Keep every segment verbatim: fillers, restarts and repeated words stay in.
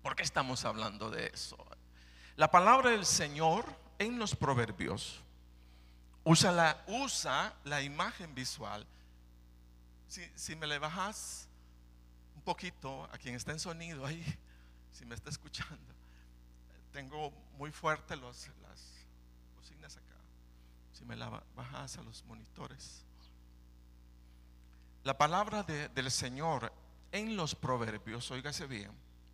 ¿Por qué estamos hablando de eso? La palabra del Señor en los Proverbios usa la, usa la imagen visual. Si, si me le bajas un poquito a quien está en sonido ahí, si me está escuchando, tengo muy fuerte los, las bocinas acá. Si me la bajas a los monitores. La palabra de, del Señor en los Proverbios, óigase bien,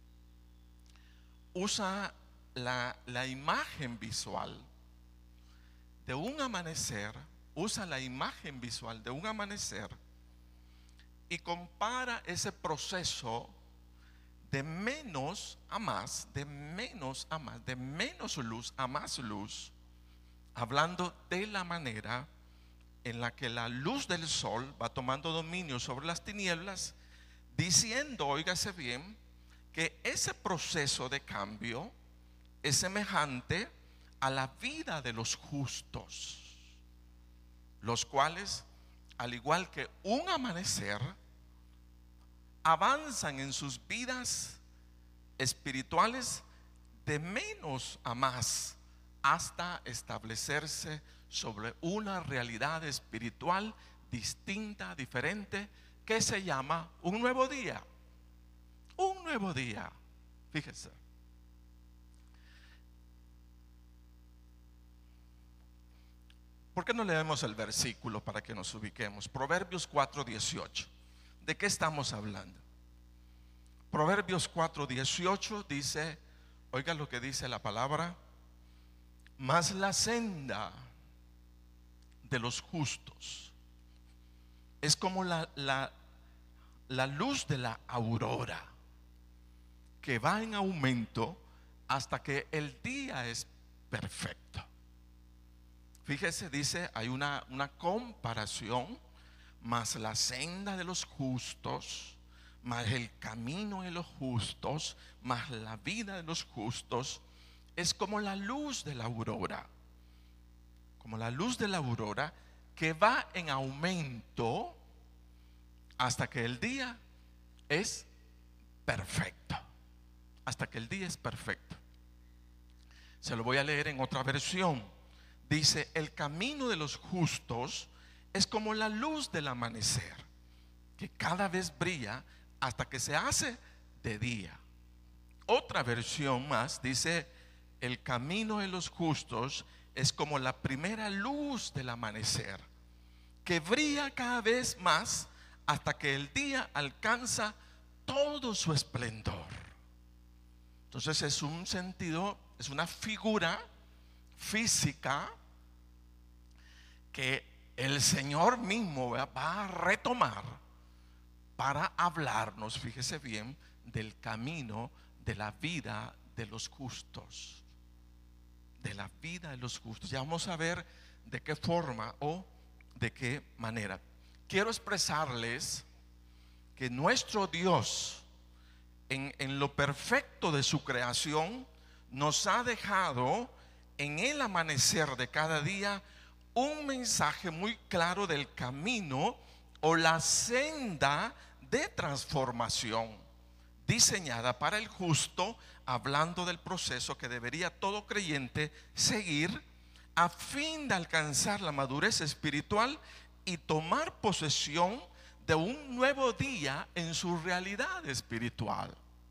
usa la, la imagen visual de un amanecer, usa la imagen visual de un amanecer y compara ese proceso de menos a más, de menos a más, de menos luz a más luz, hablando de la manera en la que la luz del sol va tomando dominio sobre las tinieblas, diciendo, óigase bien, que ese proceso de cambio es semejante a la vida de los justos, los cuales, al igual que un amanecer, avanzan en sus vidas espirituales de menos a más hasta establecerse sobre una realidad espiritual distinta, diferente, que se llama un nuevo día. Un nuevo día. Fíjese. ¿Por qué no leemos el versículo para que nos ubiquemos? Proverbios cuatro dieciocho. ¿De qué estamos hablando? Proverbios cuatro dieciocho dice, oiga lo que dice la palabra: mas la senda de los justos es como la, la, la luz de la aurora, que va en aumento hasta que el día es perfecto. Fíjese, dice, hay una, una comparación: mas la senda de los justos, mas el camino de los justos, mas la vida de los justos es como la luz de la aurora, como la luz de la aurora que va en aumento hasta que el día es perfecto. Hasta que el día es perfecto. Se lo voy a leer en otra versión. Dice: el camino de los justos es como la luz del amanecer, que cada vez brilla hasta que se hace de día. Otra versión más dice: el camino de los justos es como la primera luz del amanecer, que brilla cada vez más hasta que el día alcanza todo su esplendor. Entonces es un sentido, es una figura física que el Señor mismo va a retomar para hablarnos, fíjese bien, del camino de la vida de los justos. De la vida de los justos. Ya vamos a ver de qué forma o de qué manera. Quiero expresarles que nuestro Dios, en, en lo perfecto de su creación, nos ha dejado en el amanecer de cada día un mensaje muy claro del camino o la senda de transformación diseñada para el justo, hablando del proceso que debería todo creyente seguir a fin de alcanzar la madurez espiritual y tomar posesión de un nuevo día en su realidad espiritual.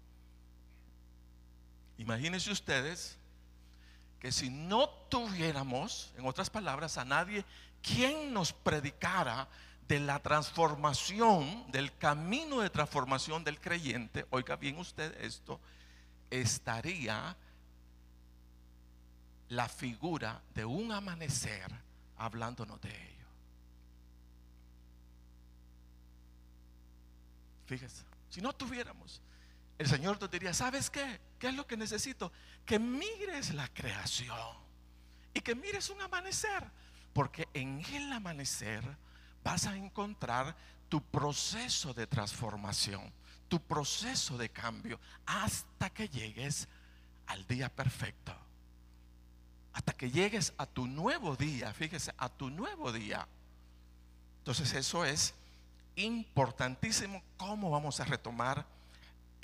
Imagínense ustedes que si no tuviéramos, en otras palabras, a nadie quien nos predicara de la transformación, del camino de transformación del creyente, oiga bien usted esto, estaría la figura de un amanecer hablándonos de ello. Fíjese, si no tuviéramos, el Señor te diría: ¿sabes qué? ¿Qué es lo que necesito? Que mires la creación y que mires un amanecer, porque en el amanecer vas a encontrar tu proceso de transformación, tu proceso de cambio, hasta que llegues al día perfecto, hasta que llegues a tu nuevo día. Fíjese, a tu nuevo día. Entonces eso es importantísimo. ¿Cómo vamos a retomar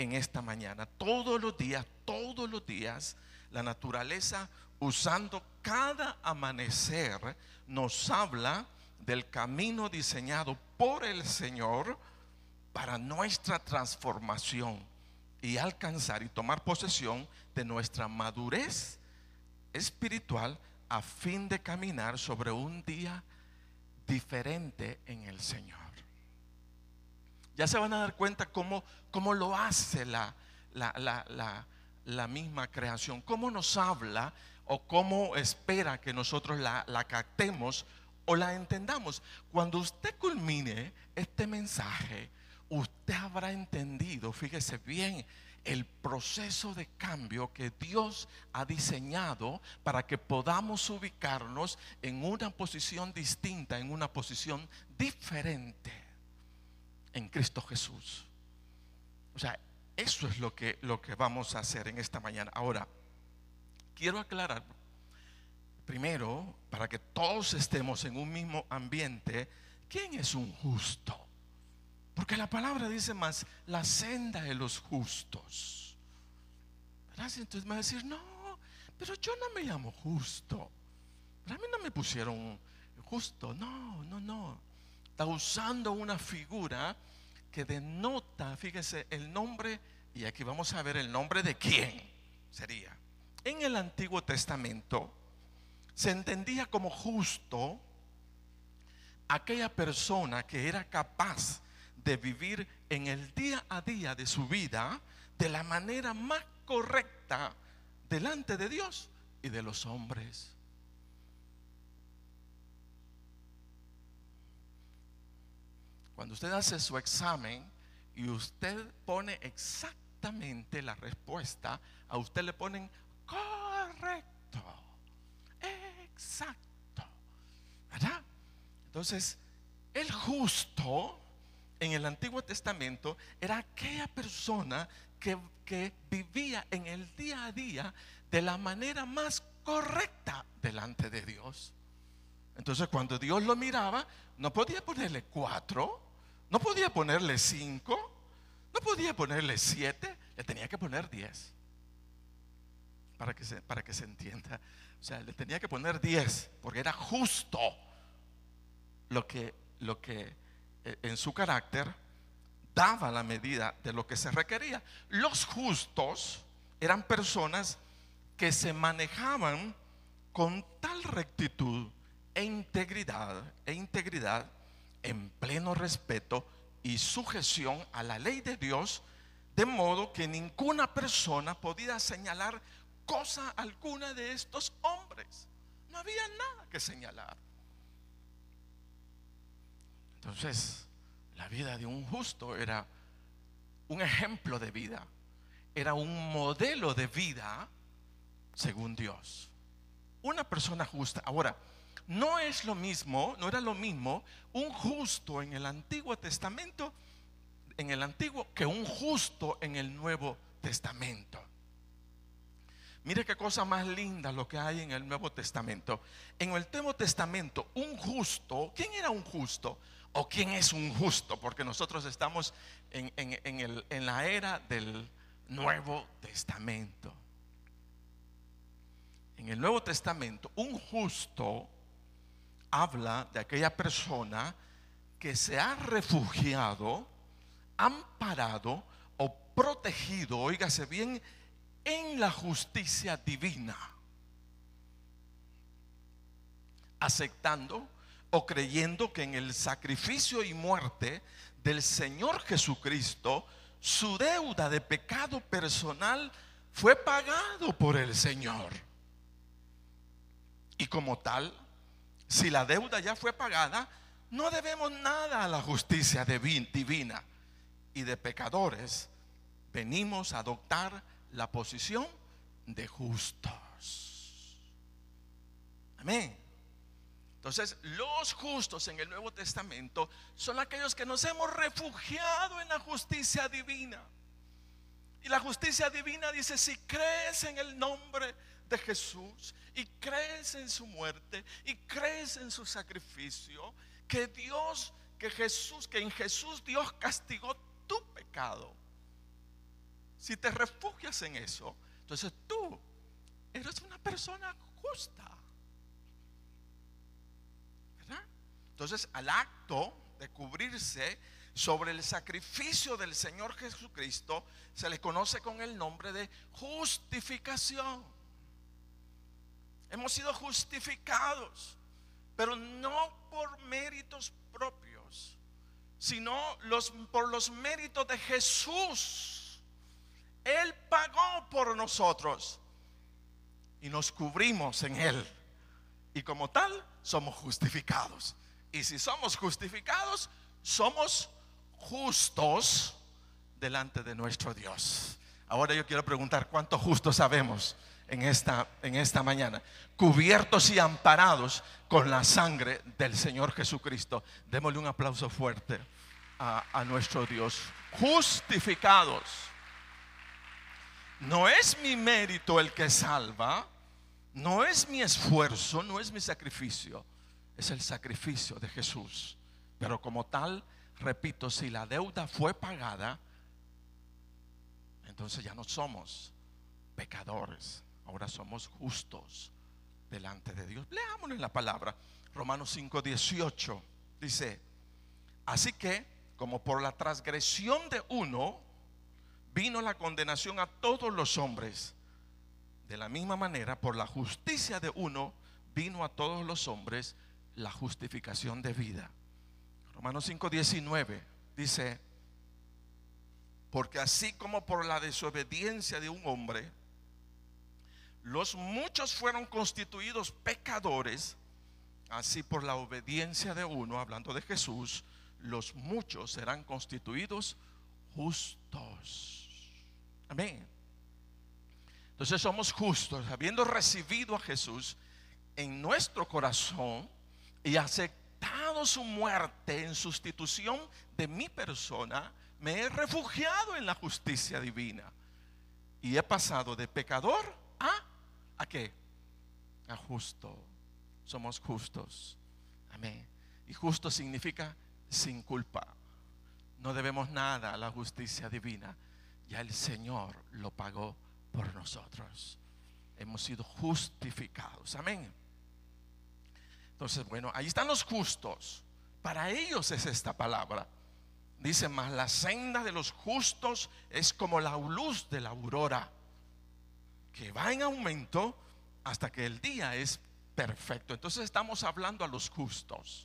en esta mañana. Todos los días, todos los días, la naturaleza, usando cada amanecer, nos habla del camino diseñado por el Señor para nuestra transformación y alcanzar y tomar posesión de nuestra madurez espiritual a fin de caminar sobre un día diferente en el Señor. Ya se van a dar cuenta cómo, cómo lo hace la, la, la, la, la misma creación, cómo nos habla o cómo espera que nosotros la, la captemos o la entendamos. Cuando usted culmine este mensaje, usted habrá entendido, fíjese bien, el proceso de cambio que Dios ha diseñado para que podamos ubicarnos en una posición distinta, en una posición diferente en Cristo Jesús. O sea, eso es lo que, lo que vamos a hacer en esta mañana. Ahora, quiero aclarar primero, para que todos estemos en un mismo ambiente, ¿quién es un justo? Porque la palabra dice más, la senda de los justos. ¿Verdad? Entonces me va a decir, no, pero yo no me llamo justo. Pero a mí no me pusieron justo. No, no, no. Está usando una figura que denota, fíjese, el nombre. Y aquí vamos a ver el nombre de quién sería. En el Antiguo Testamento se entendía como justo aquella persona que era capaz de vivir en el día a día de su vida de la manera más correcta delante de Dios y de los hombres. Cuando usted hace su examen y usted pone exactamente la respuesta, a usted le ponen correcto, exacto, ¿verdad? Entonces, el justo en el Antiguo Testamento era aquella persona que, que vivía en el día a día de la manera más correcta delante de Dios. Entonces, cuando Dios lo miraba, no podía ponerle cuatro, no podía ponerle cinco, no podía ponerle siete, le tenía que poner diez. Para que se, para que se entienda. O sea, le tenía que poner diez, porque era justo lo que, lo que en su carácter daba la medida de lo que se requería. Los justos eran personas que se manejaban con tal rectitud e integridad e integridad en pleno respeto y sujeción a la ley de Dios, de modo que ninguna persona podía señalar cosa alguna de estos hombres. No había nada que señalar. Entonces, la vida de un justo era un ejemplo de vida, era un modelo de vida según Dios. Una persona justa. Ahora, no es lo mismo, no era lo mismo un justo en el Antiguo Testamento, en el Antiguo, que un justo en el Nuevo Testamento. Mire qué cosa más linda lo que hay en el Nuevo Testamento. En el Nuevo Testamento, un justo, ¿quién era un justo? ¿O quién es un justo? Porque nosotros estamos en, en, en, el, en la era del Nuevo Testamento. En el Nuevo Testamento, un justo habla de aquella persona que se ha refugiado, amparado o protegido, óigase bien, en la justicia divina, aceptando o creyendo que en el sacrificio y muerte del Señor Jesucristo, su deuda de pecado personal fue pagado por el Señor. Y como tal, si la deuda ya fue pagada, no debemos nada a la justicia divina. Y de pecadores venimos a adoptar la posición de justos. Amén. Entonces, los justos en el Nuevo Testamento son aquellos que nos hemos refugiado en la justicia divina. Y la justicia divina dice: si crees en el nombre de Jesús y crees en su muerte y crees en su sacrificio, que Dios, que Jesús, que en Jesús Dios castigó tu pecado, si te refugias en eso, entonces tú eres una persona justa, ¿verdad? Entonces, al acto de cubrirse sobre el sacrificio del Señor Jesucristo se le conoce con el nombre de justificación. Hemos sido justificados, pero no por méritos propios, sino los, por los méritos de Jesús. Él pagó por nosotros y nos cubrimos en Él, y como tal somos justificados. Y si somos justificados, somos justos delante de nuestro Dios. Ahora yo quiero preguntar, ¿cuántos justos sabemos en esta, en esta mañana? Cubiertos y amparados con la sangre del Señor Jesucristo. Démosle un aplauso fuerte a, a nuestro Dios. Justificados. No es mi mérito el que salva, no es mi esfuerzo, no es mi sacrificio, es el sacrificio de Jesús. Pero como tal, repito, si la deuda fue pagada, entonces ya no somos pecadores, ahora somos justos delante de Dios. Leámoslo en la palabra. Romanos cinco dieciocho dice: así que, como por la transgresión de uno vino la condenación a todos los hombres, de la misma manera por la justicia de uno vino a todos los hombres la justificación de vida. Romanos cinco diecinueve dice: porque así como por la desobediencia de un hombre los muchos fueron constituidos pecadores, así por la obediencia de uno, hablando de Jesús, los muchos serán constituidos justos. Amén. Entonces somos justos, habiendo recibido a Jesús en nuestro corazón y aceptado su muerte en sustitución de mi persona, me he refugiado en la justicia divina y he pasado de pecador a ¿a qué? A justo. Somos justos. Amén. Y justo significa sin culpa. No debemos nada a la justicia divina. Ya el Señor lo pagó por nosotros. Hemos sido justificados. Amén. Entonces, bueno, ahí están los justos. Para ellos es esta palabra. Dice: mas la senda de los justos es como la luz de la aurora, que va en aumento hasta que el día es perfecto. Entonces estamos hablando a los justos.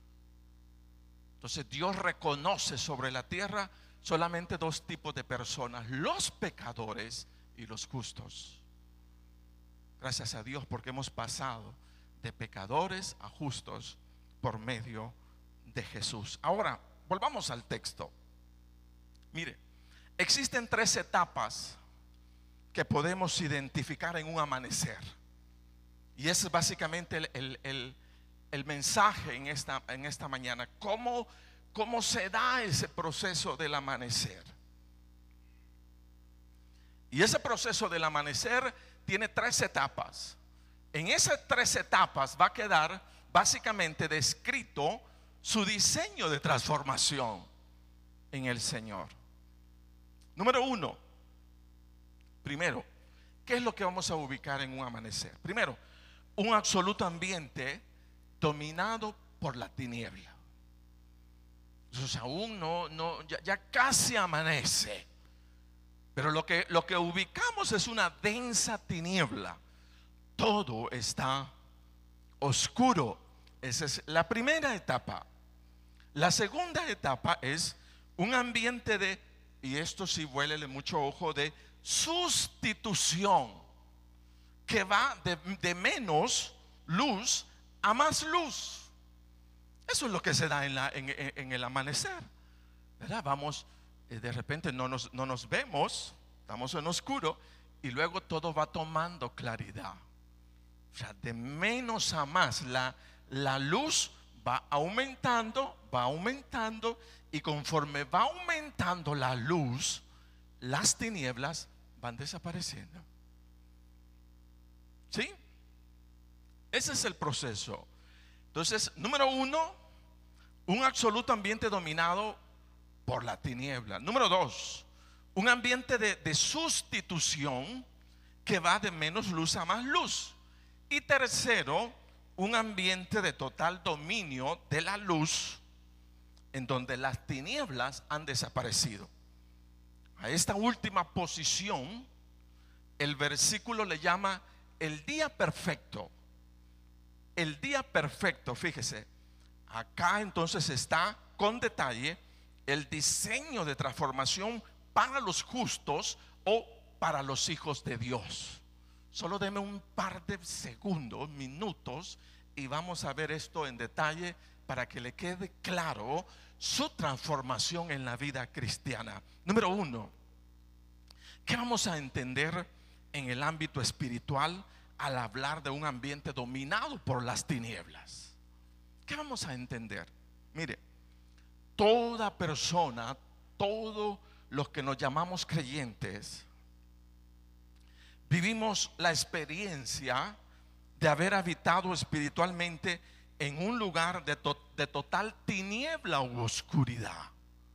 Entonces Dios reconoce sobre la tierra solamente dos tipos de personas: los pecadores y los justos. Gracias a Dios porque hemos pasado de pecadores a justos por medio de Jesús. Ahora volvamos al texto. Mire, existen tres etapas que podemos identificar en un amanecer, y ese es básicamente el, el, el, el mensaje en esta, en esta mañana. ¿Cómo, cómo se da ese proceso del amanecer? Y ese proceso del amanecer tiene tres etapas. En esas tres etapas va a quedar básicamente descrito su diseño de transformación en el Señor. Número uno. Primero, ¿qué es lo que vamos a ubicar en un amanecer? Primero, un absoluto ambiente dominado por la tiniebla. Entonces aún no, no ya, ya casi amanece, pero lo que, lo que ubicamos es una densa tiniebla. Todo está oscuro. Esa es la primera etapa. La segunda etapa es un ambiente de, y esto sí huélele mucho ojo, de sustitución, que va de, de menos luz a más luz. Eso es lo que se da en, la, en, en el amanecer, ¿verdad? Vamos, eh, de repente no nos, no nos vemos, estamos en oscuro, y luego todo va tomando claridad. O sea, de menos a más, la, la luz va aumentando, va aumentando, y conforme va aumentando la luz, las tinieblas van desapareciendo. ¿Sí? Ese es el proceso. Entonces, número uno, un absoluto ambiente dominado por la tiniebla. Número dos, Un ambiente de, de sustitución que va de menos luz a más luz. Y tercero, un ambiente de total dominio de la luz, en donde las tinieblas han desaparecido. A esta última posición el versículo le llama el día perfecto. El día perfecto, fíjese, acá entonces está con detalle el diseño de transformación para los justos o para los hijos de Dios. Solo deme un par de segundos, minutos, y vamos a ver esto en detalle para que le quede claro su transformación en la vida cristiana. Número uno, ¿qué vamos a entender en el ámbito espiritual al hablar de un ambiente dominado por las tinieblas? ¿Qué vamos a entender? Mire, toda persona, todos los que nos llamamos creyentes, vivimos la experiencia de haber habitado espiritualmente en un lugar de, to de total tiniebla u oscuridad.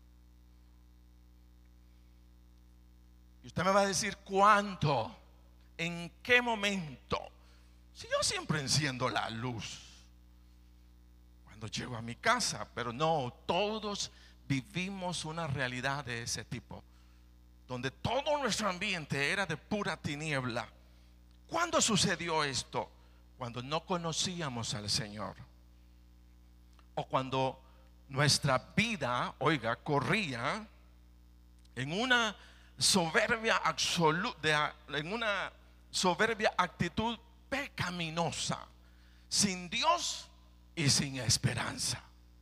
Y usted me va a decir, ¿cuánto? ¿En qué momento? Si yo siempre enciendo la luz cuando llego a mi casa, pero no, todos vivimos una realidad de ese tipo, donde todo nuestro ambiente era de pura tiniebla. ¿Cuándo sucedió esto? Cuando no conocíamos al Señor, o cuando nuestra vida, oiga, corría en una soberbia absoluta, en una soberbia actitud pecaminosa, sin Dios y sin esperanza.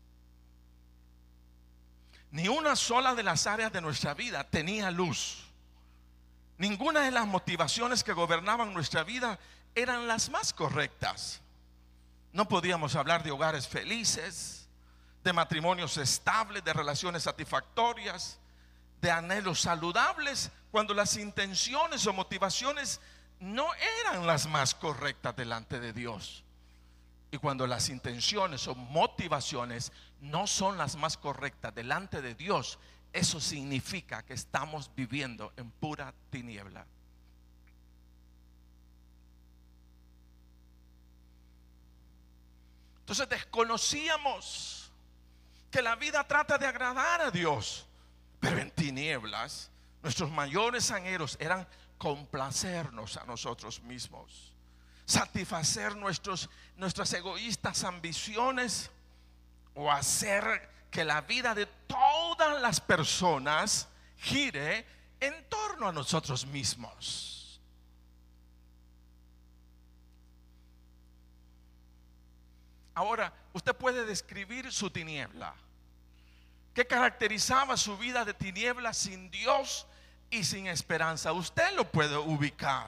Ni una sola de las áreas de nuestra vida tenía luz. Ninguna de las motivaciones que gobernaban nuestra vida eran las más correctas. No podíamos hablar de hogares felices, de matrimonios estables, de relaciones satisfactorias, de anhelos saludables, cuando las intenciones o motivaciones no eran las más correctas delante de Dios. Y cuando las intenciones o motivaciones no son las más correctas delante de Dios, eso significa que estamos viviendo en pura tiniebla. Entonces desconocíamos que la vida trata de agradar a Dios, pero en tinieblas nuestros mayores anhelos eran complacernos a nosotros mismos, satisfacer nuestros, nuestras egoístas ambiciones, o hacer que la vida de todas las personas gire en torno a nosotros mismos. Ahora, usted puede describir su tiniebla. ¿Qué caracterizaba su vida de tiniebla sin Dios y sin esperanza? Usted lo puede ubicar.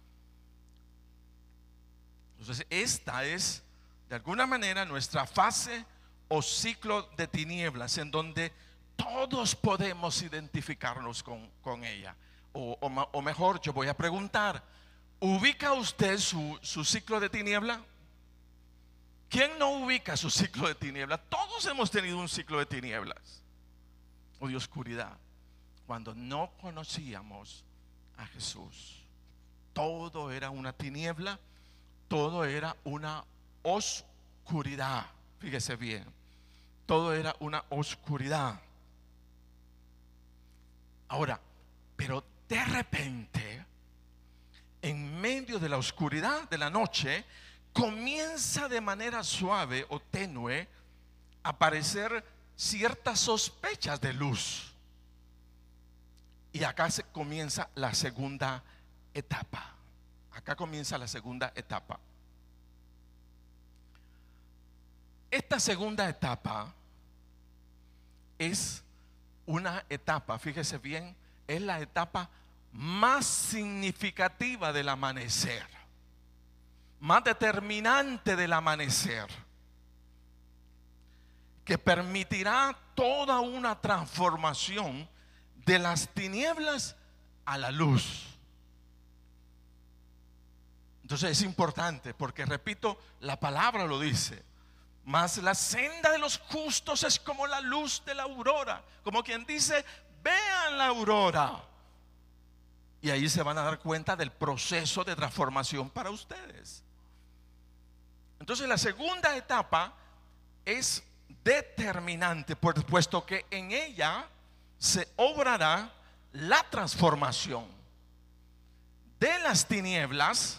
Entonces, esta es de alguna manera nuestra fase o ciclo de tinieblas, en donde todos podemos identificarnos con, con ella. O, o, o mejor, yo voy a preguntar, ¿ubica usted su, su ciclo de tiniebla? ¿Quién no ubica su ciclo de tinieblas? Todos hemos tenido un ciclo de tinieblas o de oscuridad, cuando no conocíamos a Jesús. Todo era una tiniebla, todo era una oscuridad. Fíjese bien, todo era una oscuridad. Ahora, pero de repente, en medio de la oscuridad de la noche, comienza de manera suave o tenue a aparecer ciertas sospechas de luz. Y acá se comienza la segunda etapa. Acá comienza la segunda etapa. Esta segunda etapa es una etapa, fíjese bien, es la etapa más significativa del amanecer, más determinante del amanecer, que permitirá toda una transformación de las tinieblas a la luz. Entonces es importante, porque repito, la palabra lo dice: mas la senda de los justos es como la luz de la aurora. Como quien dice, vean la aurora, Y ahí se van a dar cuenta del proceso de transformación para ustedes. Entonces la segunda etapa es determinante, puesto que en ella se obrará la transformación de las tinieblas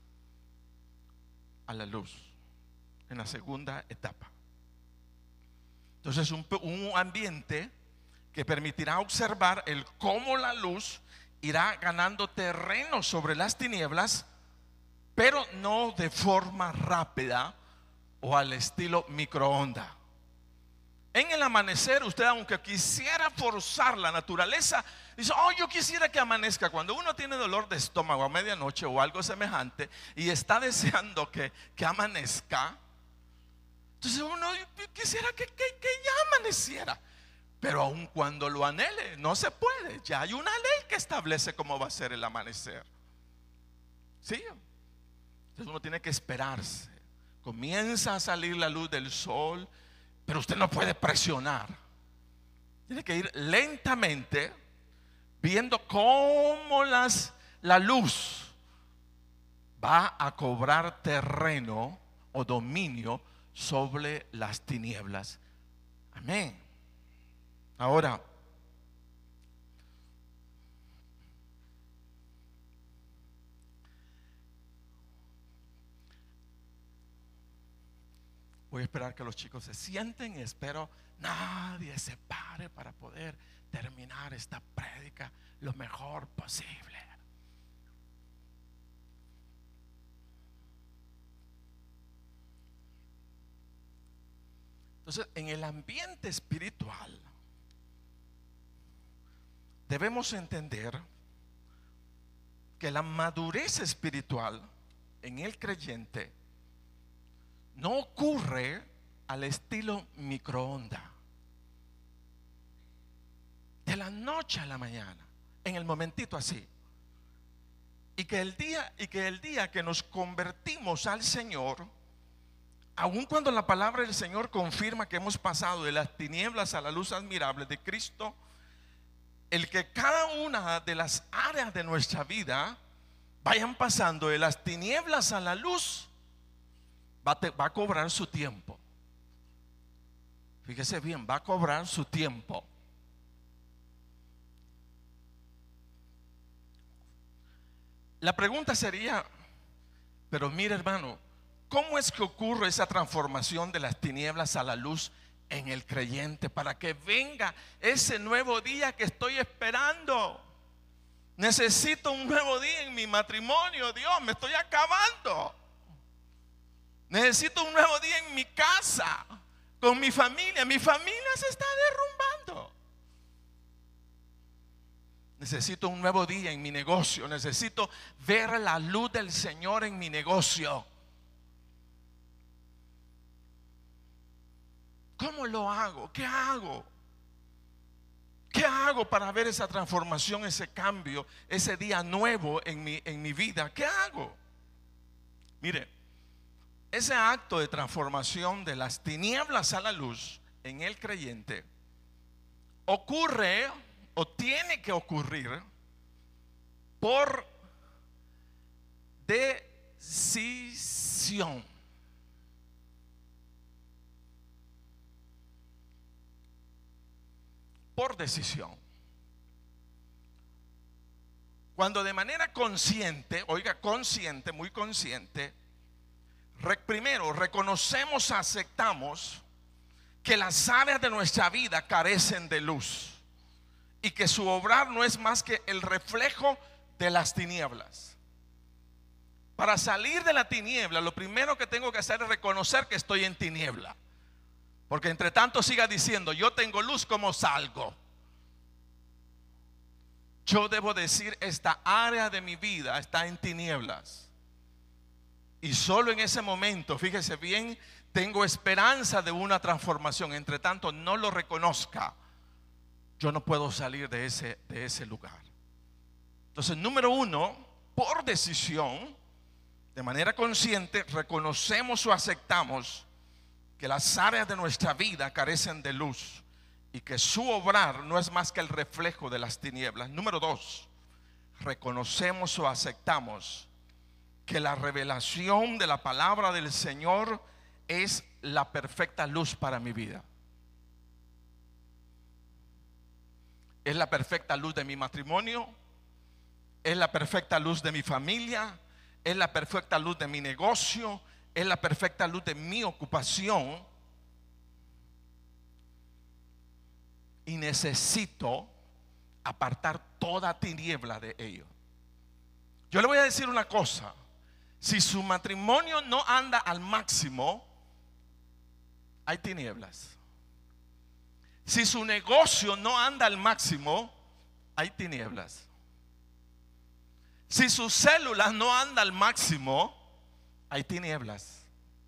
a la luz, en la segunda etapa. Entonces un, un ambiente que permitirá observar el cómo la luz irá ganando terreno sobre las tinieblas, pero no de forma rápida o al estilo microondas. En el amanecer, usted, aunque quisiera forzar la naturaleza, dice: oh, yo quisiera que amanezca. Cuando uno tiene dolor de estómago a medianoche o algo semejante y está deseando que, que amanezca, entonces uno quisiera que, que, que ya amaneciera. Pero aun cuando lo anhele, no se puede. Ya hay una ley que establece cómo va a ser el amanecer. ¿Sí? Entonces uno tiene que esperarse. Comienza a salir la luz del sol, pero usted no puede presionar. Tiene que ir lentamente, viendo cómo las, la luz va a cobrar terreno o dominio sobre las tinieblas. Amén. Ahora, voy a esperar que los chicos se sienten y espero nadie se pare para poder terminar esta prédica lo mejor posible. Entonces, en el ambiente espiritual debemos entender que la madurez espiritual en el creyente no ocurre al estilo microondas, de la noche a la mañana, en el momentito así. Y que el día, y que el día que nos convertimos al Señor, aun cuando la palabra del Señor confirma que hemos pasado de las tinieblas a la luz admirable de Cristo, el que cada una de las áreas de nuestra vida vayan pasando de las tinieblas a la luz va a, te, va a cobrar su tiempo. Fíjese bien, va a cobrar su tiempo. La pregunta sería: pero mire, hermano, ¿cómo es que ocurre esa transformación de las tinieblas a la luz en el creyente para que venga ese nuevo día que estoy esperando? Necesito un nuevo día en mi matrimonio. Dios, me estoy acabando. Necesito un nuevo día en mi casa, con mi familia. Mi familia se está derrumbando. Necesito un nuevo día en mi negocio. Necesito ver la luz del Señor en mi negocio. ¿Cómo lo hago? ¿Qué hago? ¿Qué hago para ver esa transformación, ese cambio, ese día nuevo en mi, en mi vida? ¿Qué hago? Mire, ese acto de transformación de las tinieblas a la luz en el creyente ocurre o tiene que ocurrir por decisión. Por decisión. Cuando de manera consciente, oiga, consciente, muy consciente, re, primero reconocemos, aceptamos que las áreas de nuestra vida carecen de luz y que su obrar no es más que el reflejo de las tinieblas. Para salir de la tiniebla, lo primero que tengo que hacer es reconocer que estoy en tiniebla. Porque entre tanto siga diciendo: yo tengo luz, ¿cómo salgo? Yo debo decir: esta área de mi vida está en tinieblas. Y solo en ese momento, fíjese bien, tengo esperanza de una transformación. Entre tanto no lo reconozca, yo no puedo salir de ese, de ese lugar. Entonces, número uno, por decisión, de manera consciente, reconocemos o aceptamos que las áreas de nuestra vida carecen de luz y que su obrar no es más que el reflejo de las tinieblas. Número dos, reconocemos o aceptamos que la revelación de la palabra del Señor es la perfecta luz para mi vida. Es la perfecta luz de mi matrimonio, es la perfecta luz de mi familia, es la perfecta luz de mi negocio, es la perfecta luz de mi ocupación. Y necesito apartar toda tiniebla de ello. Yo le voy a decir una cosa: si su matrimonio no anda al máximo, hay tinieblas. Si su negocio no anda al máximo, hay tinieblas. Si sus células no anda al máximo, hay tinieblas.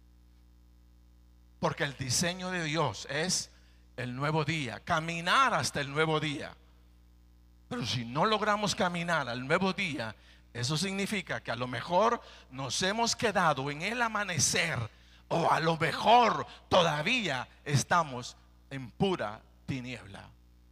Porque el diseño de Dios es el nuevo día, caminar hasta el nuevo día. Pero si no logramos caminar al nuevo día, eso significa que a lo mejor nos hemos quedado en el amanecer, o a lo mejor todavía estamos en pura tiniebla.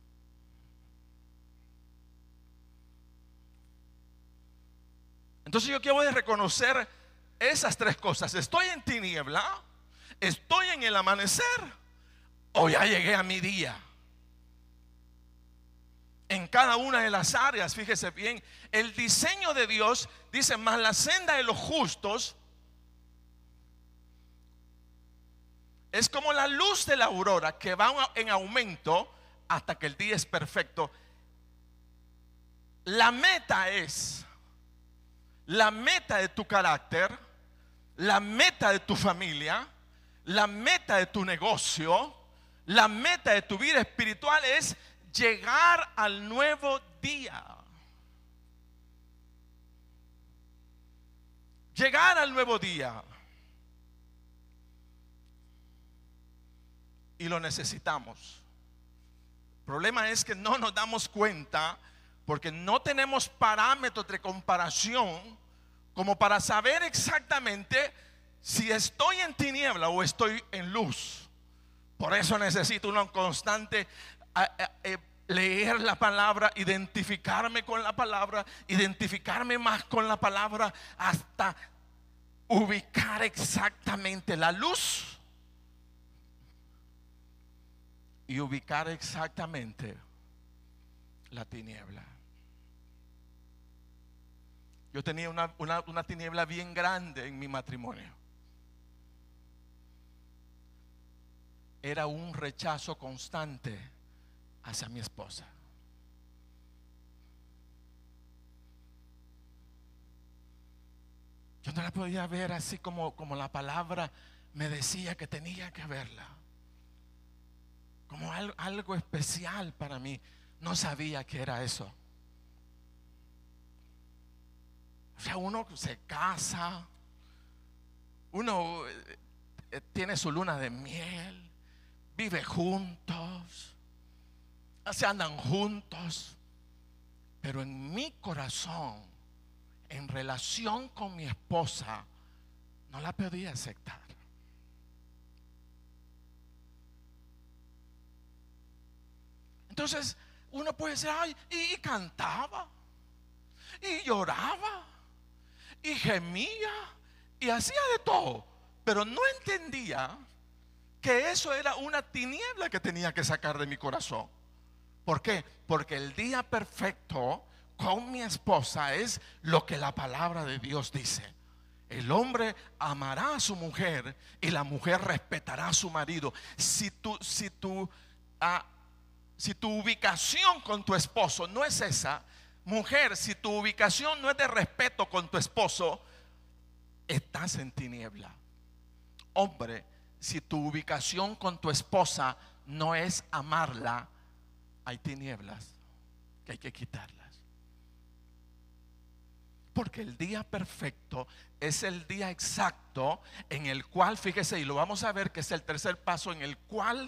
Entonces yo quiero reconocer esas tres cosas: estoy en tiniebla, estoy en el amanecer, o ya llegué a mi día. En cada una de las áreas, fíjese bien, el diseño de Dios dice: más la senda de los justos es como la luz de la aurora, que va en aumento hasta que el día es perfecto. La meta es, la meta de tu carácter, la meta de tu familia, la meta de tu negocio, la meta de tu vida espiritual es llegar al nuevo día. Llegar al nuevo día. Y lo necesitamos. El problema es que no nos damos cuenta, porque no tenemos parámetros de comparación como para saber exactamente si estoy en tiniebla o estoy en luz. Por eso necesito una constante a, a, a, leer la palabra, identificarme con la palabra, identificarme más con la palabra, hasta ubicar exactamente la luz y ubicar exactamente la tiniebla. Yo tenía una, una, una tiniebla bien grande en mi matrimonio. Era un rechazo constante hacia mi esposa. Yo no la podía ver así como, como la palabra me decía que tenía que verla, como algo, algo especial para mí. No sabía que era eso. O sea, uno se casa, uno eh, tiene su luna de miel, vive juntos, se andan juntos, pero en mi corazón, en relación con mi esposa, no la podía aceptar. Entonces uno puede decir, ay, y, y cantaba, y lloraba, y gemía, y hacía de todo, pero no entendía que eso era una tiniebla que tenía que sacar de mi corazón. ¿Por qué? Porque el día perfecto con mi esposa es lo que la palabra de Dios dice: el hombre amará a su mujer y la mujer respetará a su marido. Si tu, si tu, ah, si tu ubicación con tu esposo no es esa, mujer, si tu ubicación no es de respeto con tu esposo, estás en tiniebla. Hombre, si tu ubicación con tu esposa no es amarla, hay tinieblas que hay que quitarlas. Porque el día perfecto es el día exacto en el cual, fíjese, y lo vamos a ver que es el tercer paso, en el cual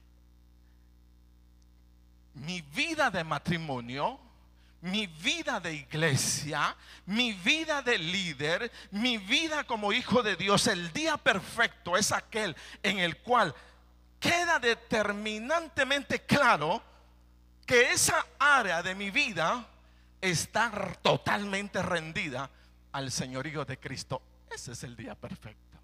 mi vida de matrimonio, mi vida de iglesia, mi vida de líder, mi vida como hijo de Dios, el día perfecto es aquel en el cual queda determinantemente claro que esa área de mi vida está totalmente rendida al señorío de Cristo. Ese es el día perfecto.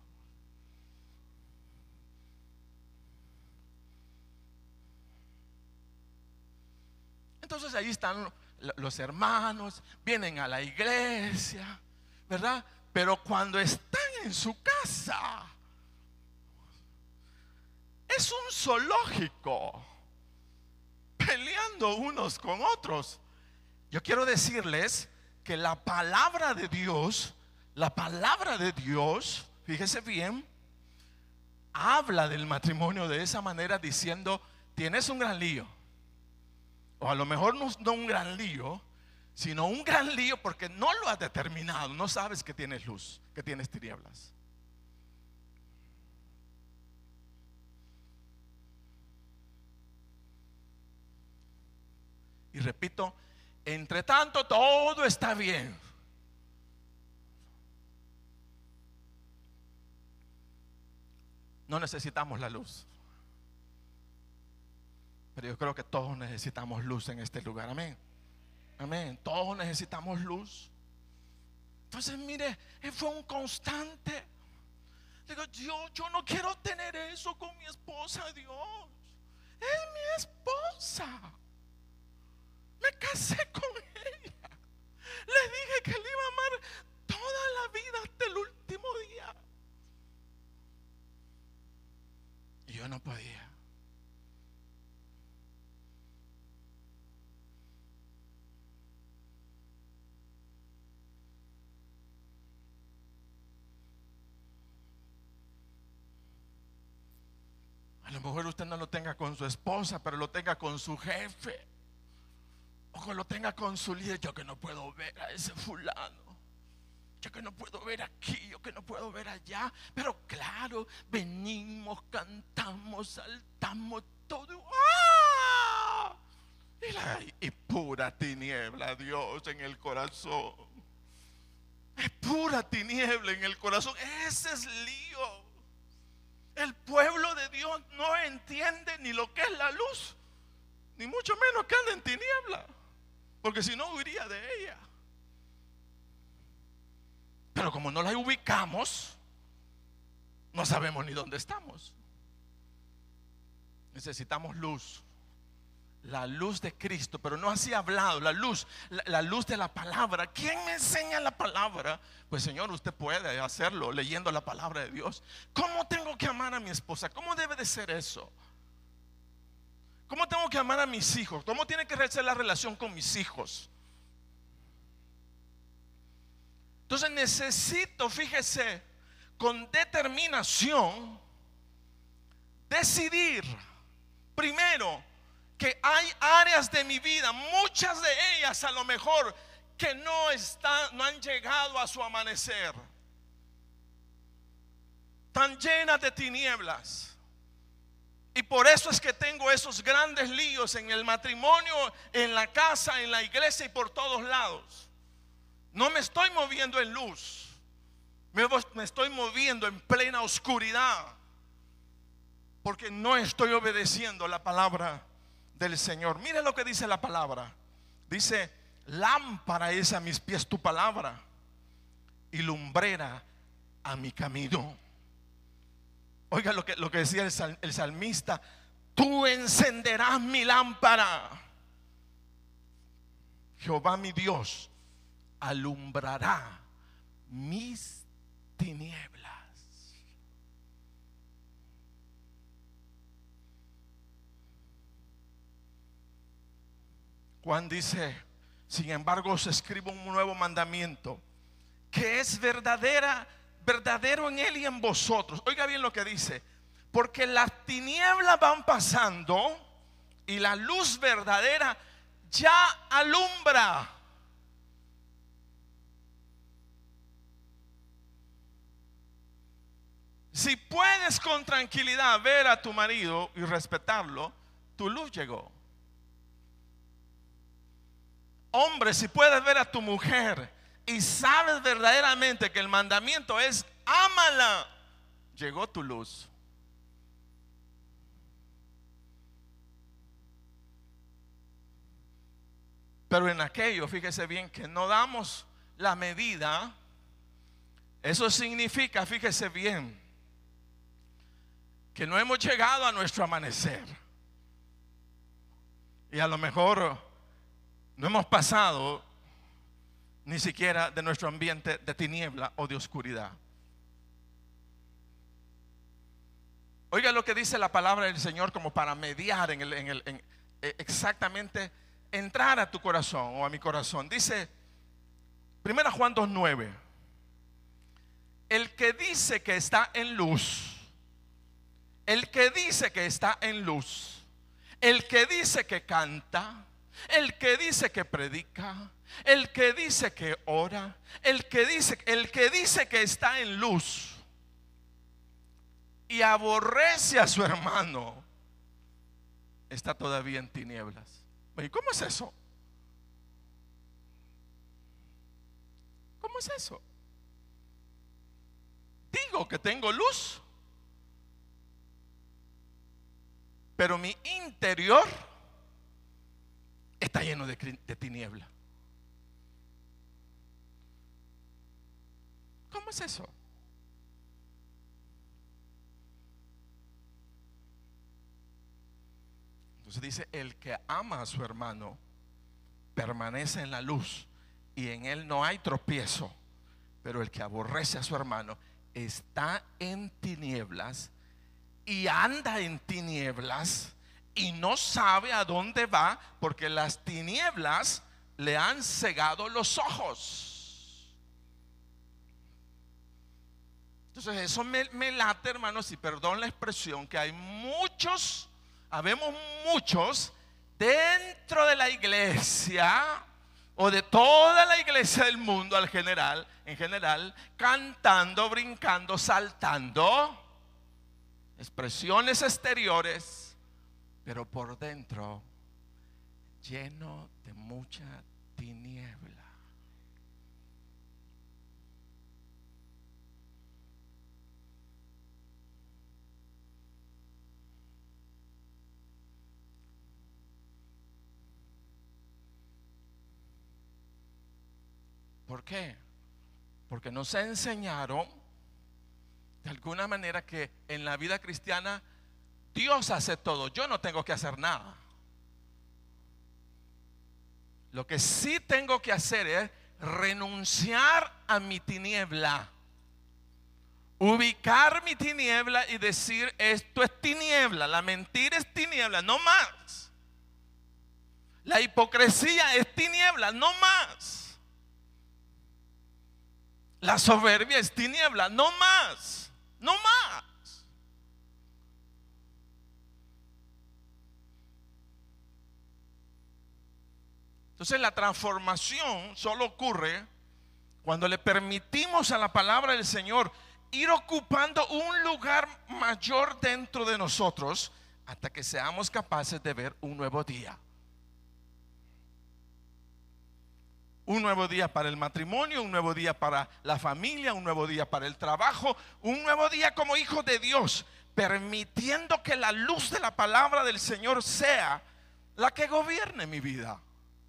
Entonces ahí están los hermanos, vienen a la iglesia, ¿verdad? Pero cuando están en su casa, es un zoológico, peleando unos con otros. Yo quiero decirles que la palabra de Dios, la palabra de Dios, fíjese bien, habla del matrimonio de esa manera, diciendo: tienes un gran lío. O a lo mejor no, no un gran lío, sino un gran lío porque no lo has determinado. No sabes que tienes luz, que tienes tinieblas. Y repito, entre tanto todo está bien. No necesitamos la luz, pero yo creo que todos necesitamos luz en este lugar. Amén. Amén. Todos necesitamos luz. Entonces, mire, fue un constante. Digo, yo, yo no quiero tener eso con mi esposa, Dios. Es mi esposa. Me casé con ella. Le dije que le iba a amar toda la vida hasta el último día. Y yo no podía. A lo mejor usted no lo tenga con su esposa, pero lo tenga con su jefe, o que lo tenga con su líder. Yo que no puedo ver a ese fulano, yo que no puedo ver aquí, yo que no puedo ver allá. Pero claro, venimos, cantamos, saltamos todo. ¡Ah! Y, la, y pura tiniebla, Dios, en el corazón. Es pura tiniebla en el corazón. Ese es lío. El pueblo de Dios no entiende ni lo que es la luz, ni mucho menos que anda en tiniebla, porque si no huiría de ella. Pero como no la ubicamos, no sabemos ni dónde estamos. Necesitamos luz, la luz de Cristo, pero no así hablado, la luz, la, la luz de la palabra. ¿Quién me enseña la palabra? Pues Señor, usted puede hacerlo leyendo la palabra de Dios. ¿Cómo tengo que amar a mi esposa? ¿Cómo debe de ser eso? ¿Cómo tengo que amar a mis hijos? ¿Cómo tiene que ser la relación con mis hijos? Entonces necesito, fíjese, con determinación decidir primero que hay áreas de mi vida, muchas de ellas a lo mejor, que no están, no han llegado a su amanecer, tan llenas de tinieblas. Y por eso es que tengo esos grandes líos en el matrimonio, en la casa, en la iglesia y por todos lados. No me estoy moviendo en luz, me, me estoy moviendo en plena oscuridad, porque no estoy obedeciendo la palabra del Señor. Mire lo que dice la palabra. Dice: lámpara es a mis pies tu palabra y lumbrera a mi camino. Oiga lo que, lo que decía el, sal, el salmista: tú encenderás mi lámpara, Jehová mi Dios alumbrará mis tinieblas. Juan dice: sin embargo os escribo un nuevo mandamiento, que es verdadera, verdadero en él y en vosotros. Oiga bien lo que dice: porque las tinieblas van pasando y la luz verdadera ya alumbra. Si puedes con tranquilidad ver a tu marido y respetarlo, tu luz llegó. Hombre, si puedes ver a tu mujer y sabes verdaderamente que el mandamiento es ámala, llegó tu luz. Pero en aquello, fíjese bien, que no damos la medida. Eso significa, fíjese bien, que no hemos llegado a nuestro amanecer. Y a lo mejor no hemos pasado ni siquiera de nuestro ambiente de tiniebla o de oscuridad. Oiga lo que dice la palabra del Señor como para mediar en el, en el en, exactamente entrar a tu corazón o a mi corazón. Dice primera Juan dos nueve: el que dice que está en luz, el que dice que está en luz, el que dice que canta, el que dice que predica, el que dice que ora, el que dice, el que dice que está en luz y aborrece a su hermano, está todavía en tinieblas. ¿Y cómo es eso? ¿Cómo es eso? Digo que tengo luz, pero mi interior está lleno de, de tiniebla. ¿Cómo es eso? Entonces dice: el que ama a su hermano permanece en la luz y en él no hay tropiezo, pero el que aborrece a su hermano está en tinieblas y anda en tinieblas y no sabe a dónde va, porque las tinieblas le han cegado los ojos. Entonces eso me, me late, hermanos, y perdón la expresión, que hay muchos, habemos muchos dentro de la iglesia o de toda la iglesia del mundo al general, en general, cantando, brincando, saltando, expresiones exteriores, pero por dentro lleno de mucha tiniebla. ¿Por qué? Porque nos enseñaron de alguna manera que en la vida cristiana Dios hace todo, yo no tengo que hacer nada. Lo que sí tengo que hacer es renunciar a mi tiniebla, ubicar mi tiniebla y decir: esto es tiniebla, la mentira es tiniebla, no más. La hipocresía es tiniebla, no más. La soberbia es tiniebla, no más, no más. Entonces la transformación solo ocurre cuando le permitimos a la palabra del Señor ir ocupando un lugar mayor dentro de nosotros hasta que seamos capaces de ver un nuevo día. Un nuevo día para el matrimonio, un nuevo día para la familia, un nuevo día para el trabajo, un nuevo día como hijo de Dios, permitiendo que la luz de la palabra del Señor sea la que gobierne mi vida.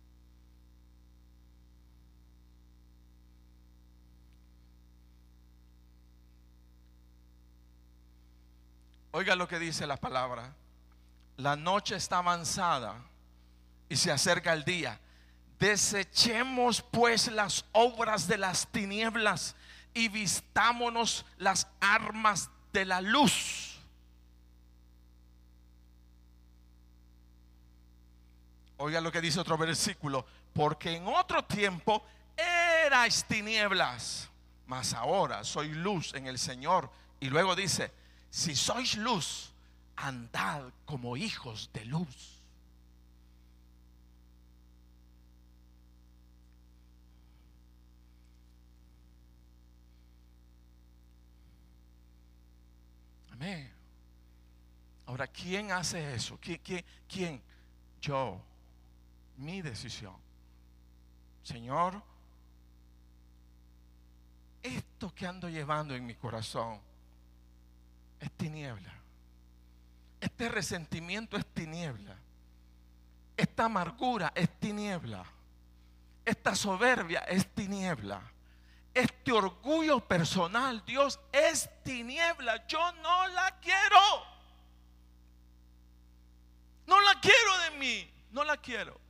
Oiga lo que dice la palabra: la noche está avanzada y se acerca el día. Desechemos pues las obras de las tinieblas y vistámonos las armas de la luz. Oiga lo que dice otro versículo: porque en otro tiempo erais tinieblas, mas ahora soy luz en el Señor. Y luego dice: si sois luz, andad como hijos de luz. Amén. Ahora, ¿quién hace eso? ¿Quién, quién, quién? Yo. Mi decisión. Señor, esto que ando llevando en mi corazón es tiniebla. Este resentimiento es tiniebla. Esta amargura es tiniebla. esta soberbia es tiniebla. Este orgullo personal, Dios, es tiniebla. Yo no la quiero. No la quiero de mí. No la quiero.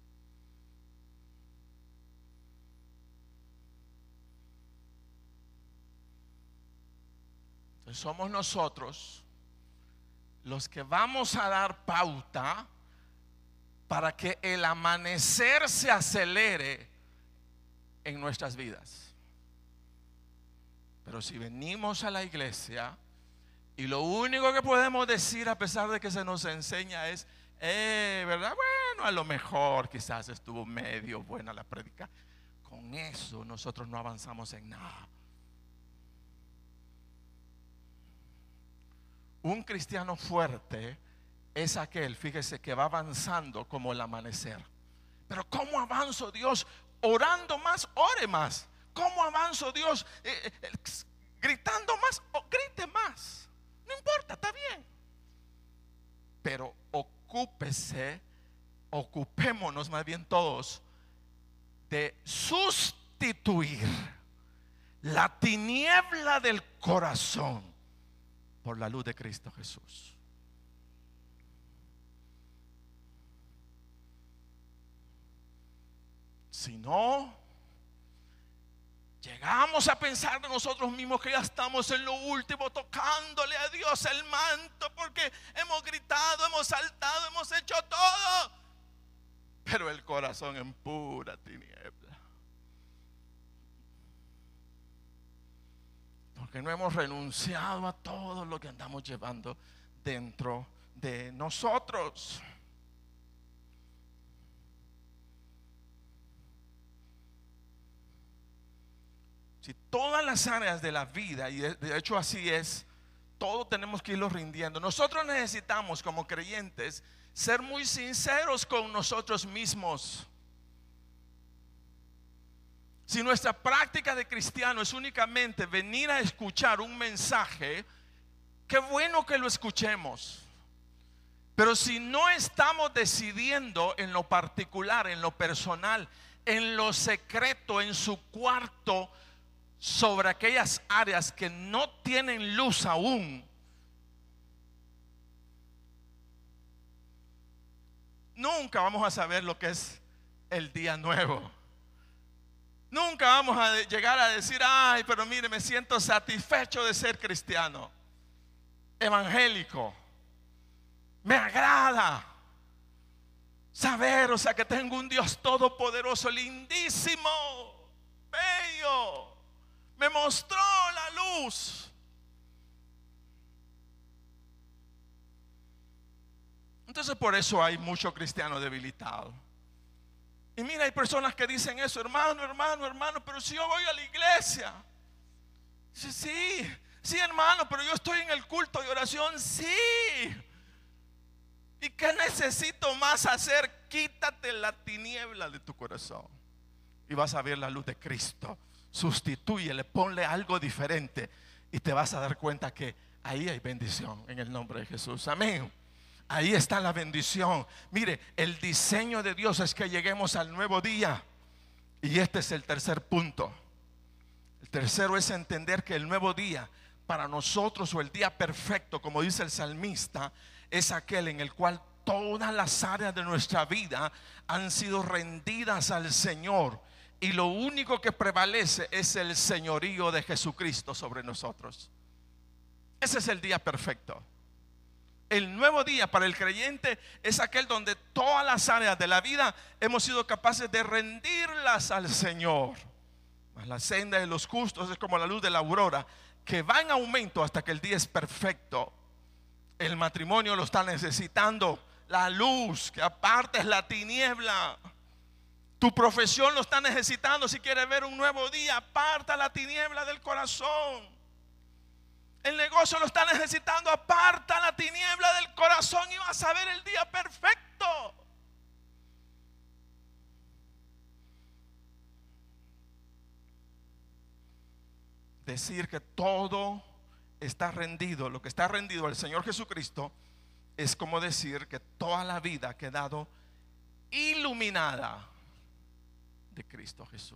Entonces somos nosotros los que vamos a dar pauta para que el amanecer se acelere en nuestras vidas. Pero si venimos a la iglesia y lo único que podemos decir, a pesar de que se nos enseña, es eh, ¿verdad? Bueno, a lo mejor quizás estuvo medio buena la prédica. Con eso nosotros no avanzamos en nada. Un cristiano fuerte es aquel, fíjese, que va avanzando como el amanecer. Pero ¿cómo avanzo, Dios? Orando más, ore más. ¿Cómo avanzo, Dios? Eh, eh, gritando más, o grite más. No importa, está bien. Pero ocúpese, ocupémonos más bien todos de sustituir la tiniebla del corazón por la luz de Cristo Jesús. Si no, llegamos a pensar de nosotros mismos que ya estamos en lo último, tocándole a Dios el manto, porque hemos gritado, hemos saltado, hemos hecho todo, pero el corazón en pura tiniebla, porque no hemos renunciado a todo lo que andamos llevando dentro de nosotros. Si todas las áreas de la vida, y de hecho así es, todo tenemos que irlo rindiendo. Nosotros necesitamos, como creyentes, ser muy sinceros con nosotros mismos. Si nuestra práctica de cristiano es únicamente venir a escuchar un mensaje, qué bueno que lo escuchemos. Pero si no estamos decidiendo en lo particular, en lo personal, en lo secreto, en su cuarto, sobre aquellas áreas que no tienen luz aún, nunca vamos a saber lo que es el día nuevo. Nunca vamos a llegar a decir, ay, pero mire, me siento satisfecho de ser cristiano, evangélico. Me agrada saber, o sea, que tengo un Dios todopoderoso, lindísimo, bello. Me mostró la luz. Entonces por eso hay mucho cristiano debilitado. Y mira, hay personas que dicen eso, hermano, hermano, hermano, pero si yo voy a la iglesia. Sí, sí, sí, hermano, pero yo estoy en el culto de oración. Sí. ¿Y qué necesito más hacer? Quítate la tiniebla de tu corazón y vas a ver la luz de Cristo. Sustitúyele, ponle algo diferente y te vas a dar cuenta que ahí hay bendición en el nombre de Jesús. Amén. Ahí está la bendición. Mire, el diseño de Dios es que lleguemos al nuevo día. Y este es el tercer punto. El tercero es entender que el nuevo día para nosotros, o el día perfecto, como dice el salmista, es aquel en el cual todas las áreas de nuestra vida han sido rendidas al Señor. Y lo único que prevalece es el señorío de Jesucristo sobre nosotros. Ese es el día perfecto. El nuevo día para el creyente es aquel donde todas las áreas de la vida hemos sido capaces de rendirlas al Señor. Mas la senda de los justos es como la luz de la aurora, que va en aumento hasta que el día es perfecto. El matrimonio lo está necesitando, la luz que apartes la tiniebla. Tu profesión lo está necesitando. Si quieres ver un nuevo día, aparta la tiniebla del corazón. El negocio lo está necesitando, aparta la tiniebla del corazón y vas a ver el día perfecto. Decir que todo está rendido, lo que está rendido al Señor Jesucristo, es como decir que toda la vida ha quedado iluminada de Cristo Jesús.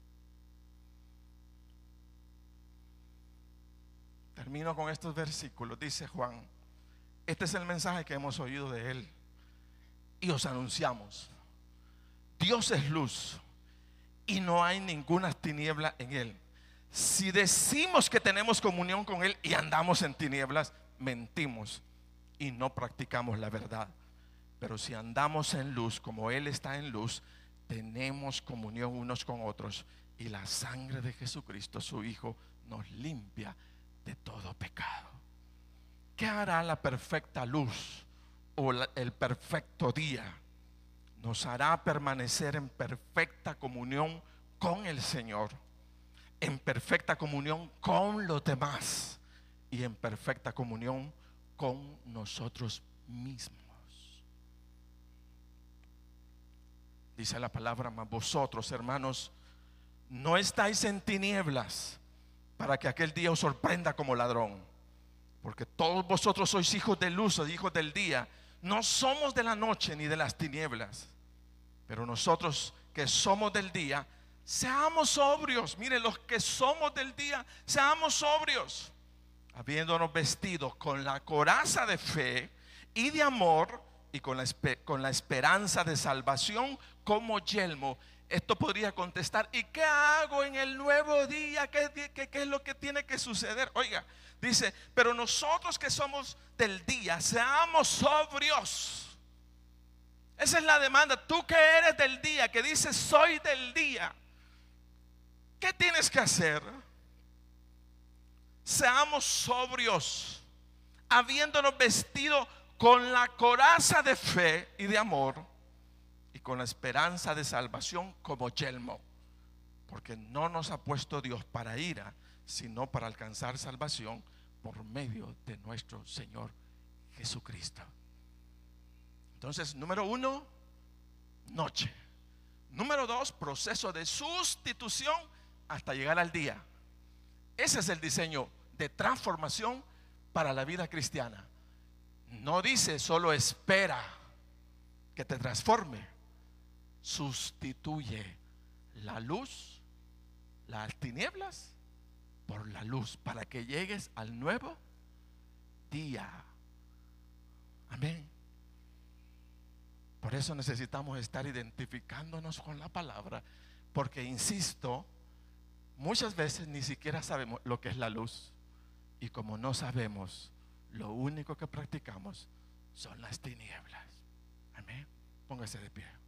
Termino con estos versículos. Dice Juan: este es el mensaje que hemos oído de Él y os anunciamos: Dios es luz y no hay ninguna tiniebla en Él. Si decimos que tenemos comunión con Él y andamos en tinieblas, mentimos y no practicamos la verdad. Pero si andamos en luz como Él está en luz, tenemos comunión unos con otros, y la sangre de Jesucristo, su Hijo, nos limpia de todo pecado. ¿Qué hará la perfecta luz o la, el perfecto día? Nos hará permanecer en perfecta comunión con el Señor, en perfecta comunión con los demás y en perfecta comunión con nosotros mismos. Dice la palabra: mas vosotros, hermanos, no estáis en tinieblas para que aquel día os sorprenda como ladrón, porque todos vosotros sois hijos de luz o hijos del día. No somos de la noche ni de las tinieblas. Pero nosotros que somos del día, seamos sobrios. Miren, los que somos del día, seamos sobrios, habiéndonos vestidos con la coraza de fe y de amor, y con la, con la esperanza de salvación como yelmo. Esto podría contestar: ¿y qué hago en el nuevo día? ¿Qué, qué, qué es lo que tiene que suceder? Oiga, dice: pero nosotros que somos del día, seamos sobrios. Esa es la demanda. Tú que eres del día, que dices soy del día, ¿qué tienes que hacer? Seamos sobrios, habiéndonos vestido con la coraza de fe y de amor, y con la esperanza de salvación como yelmo. Porque no nos ha puesto Dios para ira, sino para alcanzar salvación por medio de nuestro Señor Jesucristo. Entonces, número uno, noche. Número dos, proceso de sustitución hasta llegar al día. Ese es el diseño de transformación para la vida cristiana. No dice solo espera que te transforme. Sustituye la luz, las tinieblas, por la luz, para que llegues al nuevo día. Amén. Por eso necesitamos estar identificándonos con la palabra, porque insisto, muchas veces ni siquiera sabemos lo que es la luz, y como no sabemos, lo único que practicamos son las tinieblas. Amén. Póngase de pie.